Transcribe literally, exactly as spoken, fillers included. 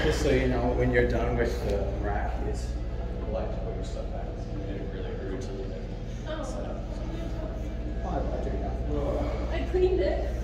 Just so you know, when you're done with the rack, it's polite to put your stuff back. It's really rude to leave it. Oh. Set up. Oh, I, I took it out. I cleaned it.